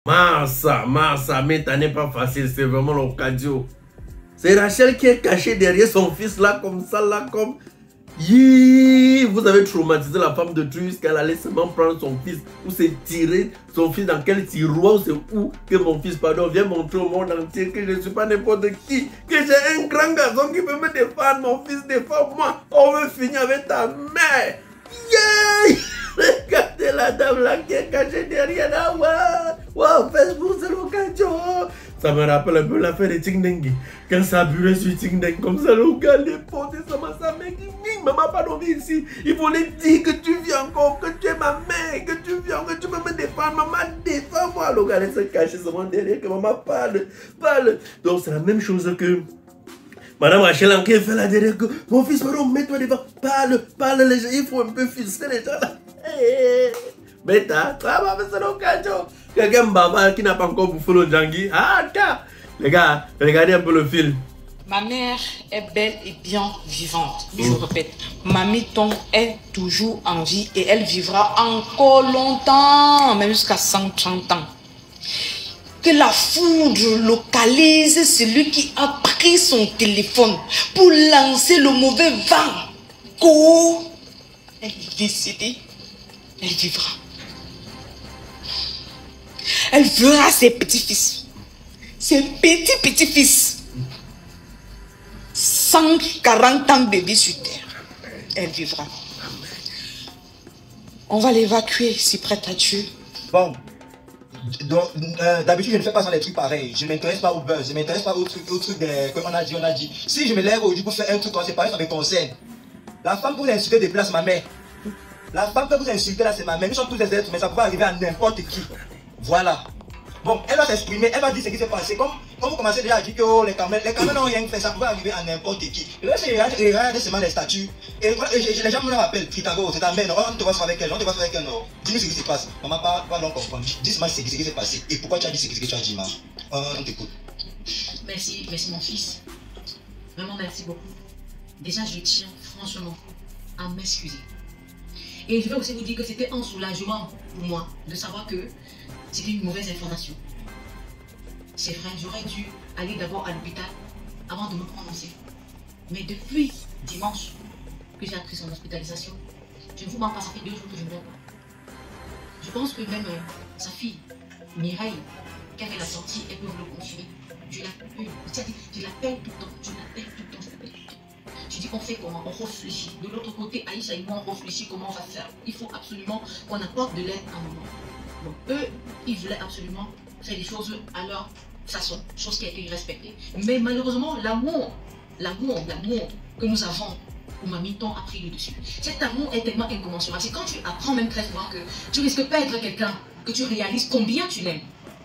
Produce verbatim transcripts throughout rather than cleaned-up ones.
Marsa, Marsa, mais t'en n'est pas facile, c'est vraiment l'occasion. C'est Rachel qui est cachée derrière son fils là, comme ça, là, comme... Yee, vous avez traumatisé la femme de Dieu jusqu'à aller seulement prendre son fils ou se tirer son fils dans quel tiroir ou c'est où que mon fils, pardon, vient montrer au monde entier que je ne suis pas n'importe qui, que j'ai un grand garçon qui peut me défendre, mon fils défend moi, on veut finir avec ta mère. Yeah! Regardez la dame là qui est cachée derrière là. Wow, Facebook, c'est l'occasion. Ça me rappelle un peu l'affaire de Ting Dengue. Quand ça burait sur Ting Dengue, comme ça, le gars, les potes, ça m'a ça m'a dit, maman, pas dormi ici. Il voulait dire que tu viens encore, que tu es ma mère, que tu viens, que tu peux me défendre. Maman, défends-moi. Le gars, il se cache seulement derrière que maman parle, parle. Donc, c'est la même chose que. Madame Rachel, qui fait là derrière que mon fils, pardon, mets-toi devant, parle, parle, les gens, il faut un peu filtrer les gens là. Mais t'as, c'est l'occasion. Quelqu'un bavard qui n'a pas encore bouffé le Djangui. Ah, tiens, les gars, regardez un peu le film. Ma mère est belle et bien vivante. Je mmh. répète, Mamie Ton est toujours en vie et elle vivra encore longtemps, même jusqu'à cent trente ans. Que la foudre localise celui qui a pris son téléphone pour lancer le mauvais vent. Go! Elle est décédée. Elle vivra. Elle verra ses petits-fils. Ses petits-petits-fils. cent quarante ans de vie sur terre. Elle vivra. On va l'évacuer si prête à Dieu. Bon. Euh, D'habitude, je ne fais pas ça les trucs pareils. Je ne m'intéresse pas au buzz. Je ne m'intéresse pas au truc, au truc de, comme on a dit, on a dit. Si je me lève aujourd'hui pour faire un truc, c'est pareil, ça me concerne. La femme que vous insultez de place, ma mère. La femme que vous insultez là, c'est ma mère. Nous sommes tous des êtres, mais ça peut arriver à n'importe qui. Voilà. Bon, elle va s'exprimer, elle va dire ce qui s'est passé. Comme, comme vous commencez déjà à dire que oh, les caméras, les caméras n'ont rien fait, ça pouvait arriver à n'importe qui. Et là, c'est regarde seulement les statues. Et, et, et les gens me rappellent, Pythagore, c'est ta mère, on te va faire avec elle, on te va faire avec elle, non. Dis-nous ce qui se passe. Maman, pas, pas donc comprendre. Dis-moi ce qui s'est passé. Et pourquoi tu as dit ce que tu as dit, maman. On t'écoute. Merci, merci mon fils. Vraiment, merci beaucoup. Déjà, je tiens franchement à m'excuser. Et je vais aussi vous dire que c'était un soulagement pour moi de savoir que c'était une mauvaise information. C'est vrai, j'aurais dû aller d'abord à l'hôpital avant de me prononcer. Mais depuis dimanche que j'ai appris son hospitalisation, je ne vous mens pas, ça fait deux jours que je ne dors pas. Je pense que même euh, sa fille, Mireille, qui avait la sortie, elle peut vous le confirmer. Je l'appelle, je l'appelle tout le temps, je l'appelle tout le temps, je l'appelle tout le temps. Je dis on fait comment, on réfléchit. De l'autre côté, Aïcha et moi, on réfléchit comment on va faire. Il faut absolument qu'on apporte de l'aide à un moment. Donc eux, ils voulaient absolument faire des choses à leur façon, chose qui a été respectée. Mais malheureusement, l'amour, l'amour, l'amour que nous avons pour Mamie Ton a pris le dessus. Cet amour est tellement incommensurable. C'est quand tu apprends même très souvent que tu risques pas d'être quelqu'un, que tu réalises combien tu l'aimes.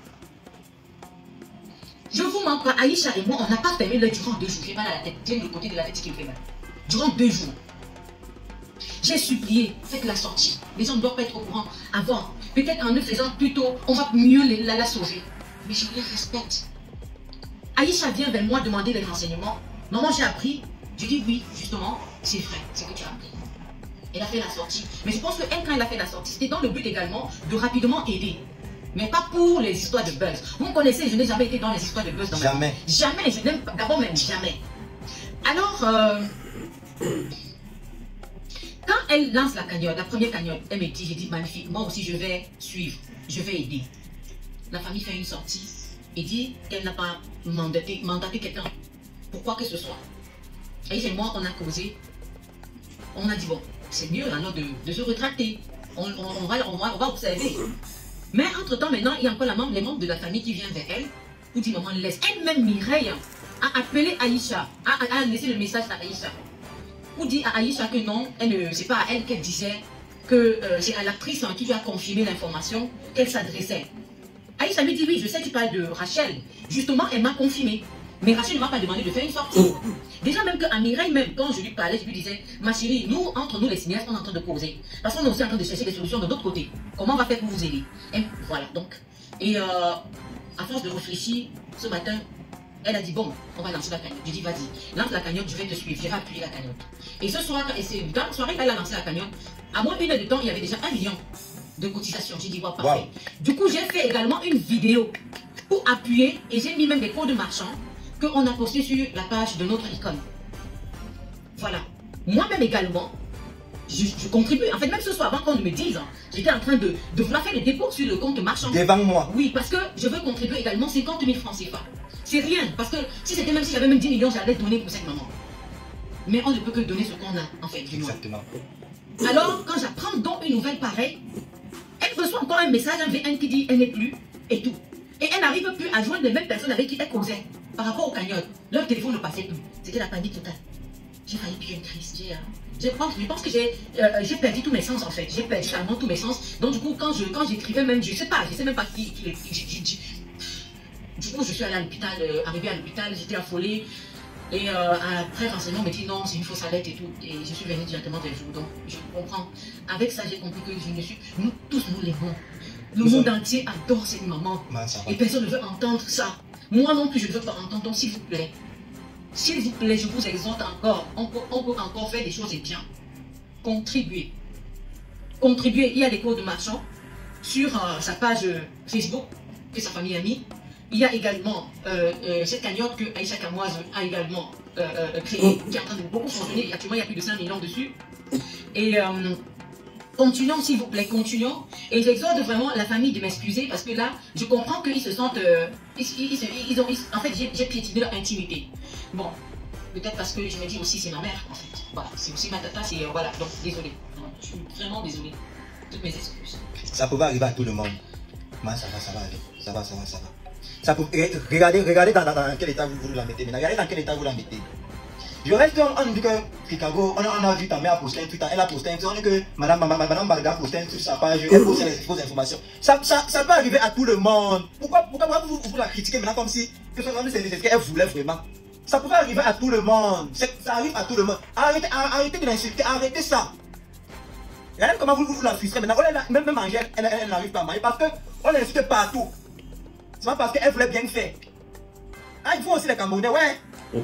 Je vous mens pas, Aïcha et moi, on n'a pas fermé l'œil durant deux jours. J'ai mal à la tête, j'ai le côté de la tête qui me fait mal. Durant deux jours. J'ai supplié, faites la sortie. Les gens ne doivent pas être au courant avant. Peut-être en le faisant plus tôt, on va mieux les, la, la sauver. Mais je les respecte. Aïcha vient vers moi demander les renseignements. Maman, j'ai appris. Je dis oui, justement, c'est vrai, c'est que tu as appris. Elle a fait la sortie. Mais je pense qu'elle, quand elle a fait la sortie, c'était dans le but également de rapidement aider. Mais pas pour les histoires de buzz. Vous me connaissez, je n'ai jamais été dans les histoires de buzz dans jamais. ma vie. Jamais. Je n'aime pas. D'abord même jamais. Alors, euh, quand elle lance la cagnotte, la première cagnotte, elle me dit, j'ai dit magnifique, moi aussi je vais suivre, je vais aider. La famille fait une sortie et dit qu'elle n'a pas mandaté, mandaté quelqu'un. Pourquoi que ce soit. Et moi, on a causé. On a dit, bon, c'est mieux alors de, de se rétracter. On, on, on, va, on, va, on va observer. Mais entre-temps, maintenant, il y a encore la membre, les membres de la famille qui viennent vers elle pour dire, maman, laisse. Elle-même, Mireille, a appelé Aïcha, a, a laissé le message à Aïcha. Pour dire à Aïcha que non, c'est pas à elle qu'elle disait, que euh, c'est à l'actrice hein, qui lui a confirmé l'information qu'elle s'adressait. Aïcha lui dit, oui, je sais que tu parles de Rachel. Justement, elle m'a confirmé. Mais Rachel ne m'a pas demandé de faire une sortie. Déjà même qu'à Mireille, même quand je lui parlais, je lui disais, ma chérie, nous, entre nous les cinéastes, on est en train de causer. Parce qu'on est aussi en train de chercher des solutions de l'autre côté. Comment on va faire pour vous aider? Et voilà, donc. Et euh, à force de réfléchir, ce matin, elle a dit, bon, on va lancer la cagnotte. Je dis, vas-y, lance la cagnotte, je vais te suivre, je vais appuyer la cagnotte. Et ce soir, et c'est dans la soirée qu'elle a lancé la cagnotte, à moins d'une heure de temps, il y avait déjà un million de cotisation. J'ai dit, ouais, parfait. Wow. Du coup, j'ai fait également une vidéo pour appuyer et j'ai mis même des codes marchands qu'on a postés sur la page de notre école. Voilà. Moi-même également, je, je contribue. En fait, même ce soir, avant qu'on ne me dise, j'étais en train de, de vouloir faire des dépôts sur le compte marchand. Devant moi. Oui, parce que je veux contribuer également cinquante mille francs C F A. C'est rien, parce que si c'était même si j'avais même dix millions, j'allais donner pour cette maman. Mais on ne peut que donner ce qu'on a, en fait, du moins. Exactement. Alors, quand j'apprends donc une nouvelle pareille, elle reçoit encore un message, un V N qui dit elle n'est plus, et tout. Et elle n'arrive plus à joindre les mêmes personnes avec qui elle causait par rapport aux cagnottes. Leur téléphone ne passait plus. C'était la panique totale. J'ai failli piquer une crise. Je pense, je pense que j'ai euh, perdu tous mes sens en fait. J'ai perdu carrément tous mes sens. Donc du coup, quand je quand j'écrivais même, je sais pas, je sais même pas qui, qui, qui, qui, qui, qui. Du coup, je suis allée à l'hôpital, euh, arrivée à l'hôpital, j'étais affolée. Et euh, après, renseignement me dit non, c'est une fausse alerte et tout. Et je suis venue directement vers vous. Donc je comprends. Avec ça, j'ai compris que je ne suis. Nous tous, nous l'aimons. Le vous monde entier adore cette maman. Man, et personne ne veut entendre ça. Moi non plus, je ne veux pas entendre. Donc s'il vous plaît. S'il vous plaît, je vous exhorte encore, on peut, on peut encore faire des choses et bien. Contribuer. Contribuer, il y a des codes marchands sur euh, sa page euh, Facebook que sa famille a mis. Il y a également euh, euh, cette cagnotte que Aïcha Kamoise a également euh, euh, créée, qui est en train de beaucoup fonctionner. Actuellement, il y a plus de cinq millions dessus. Et euh, continuons, s'il vous plaît, continuons. Et j'exhorte vraiment la famille de m'excuser parce que là, je comprends qu'ils se sentent... Euh, ils, ils, ils, ils ont, ils, en fait, j'ai piétiné leur intimité. Bon, peut-être parce que je me dis aussi c'est ma mère en fait. Voilà, c'est aussi ma tata, c'est... Euh, voilà, donc désolé. Je suis vraiment désolé. Toutes mes excuses. Ça peut arriver à tout le monde. Mais ça va, ça va aller. Ça va, ça va, ça va. Ça peut... Regardez, regardez dans, dans, dans quel état vous, vous la mettez. Mais regardez dans quel état vous la mettez. Je reste, on, on dit que Chicago, on a, on a vu ta mère poster un tweet, elle a posté un tweet, on dit que Madame, Madame, Madame Barda a posté un tweet sur sa page, elle poste les fausses informations. Ça, ça, ça peut arriver à tout le monde. Pourquoi, pourquoi, pourquoi vous, vous la critiquez maintenant comme si c'est ce qu'elle voulait vraiment? Ça pouvait arriver à tout le monde. Ça arrive à tout le monde. Arrêtez, arrêtez de l'insulter, arrêtez ça. Regardez comment vous, vous, vous la frustrez maintenant. Même, même Angèle, elle, elle, elle n'arrive pas à manger parce qu'on l'insulte partout. C'est pas parce qu'elle voulait bien faire. Ah, il faut aussi les Camerounais, ouais.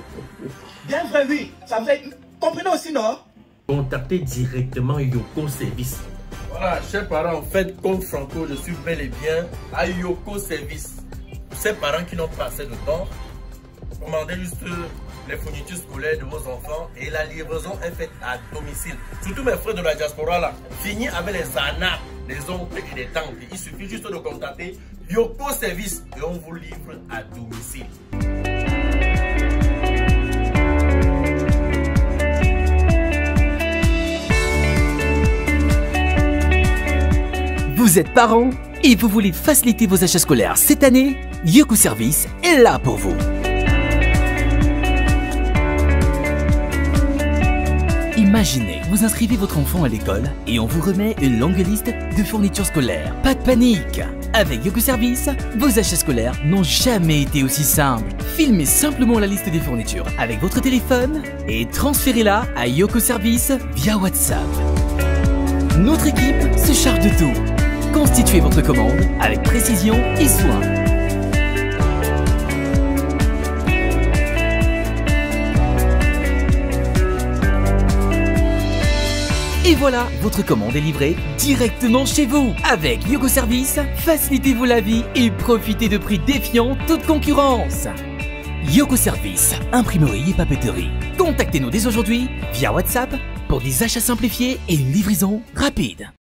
Bien vrai, oui. Ça vous fait... Comprenez aussi, non? Contactez directement Yoko Service. Voilà, chers parents, en fait, comme Franco, je suis bel et bien à Yoko Service. Pour ces parents qui n'ont pas assez de temps, commandez juste les fournitures scolaires de vos enfants et la livraison est faite à domicile. Surtout mes frères de la diaspora là, fini avec les anas, les oncles et les tantes. Il suffit juste de contacter Yoko Service et on vous livre à domicile. Vous êtes parents et vous voulez faciliter vos achats scolaires cette année? Yoko Service est là pour vous. Imaginez, vous inscrivez votre enfant à l'école et on vous remet une longue liste de fournitures scolaires. Pas de panique! Avec Yoko Service, vos achats scolaires n'ont jamais été aussi simples. Filmez simplement la liste des fournitures avec votre téléphone et transférez-la à Yoko Service via WhatsApp. Notre équipe se charge de tout. Constituez votre commande avec précision et soin. Et voilà, votre commande est livrée directement chez vous. Avec Yoko Service, facilitez-vous la vie et profitez de prix défiant toute concurrence. Yoko Service, imprimerie et papeterie. Contactez-nous dès aujourd'hui via WhatsApp pour des achats simplifiés et une livraison rapide.